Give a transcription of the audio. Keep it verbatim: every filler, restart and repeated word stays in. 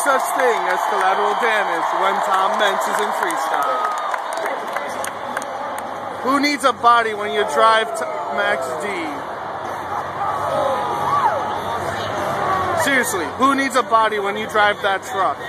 such thing as collateral damage when Tom Meents is in freestyle. Who needs a body when you drive to Max D? Seriously, who needs a body when you drive that truck?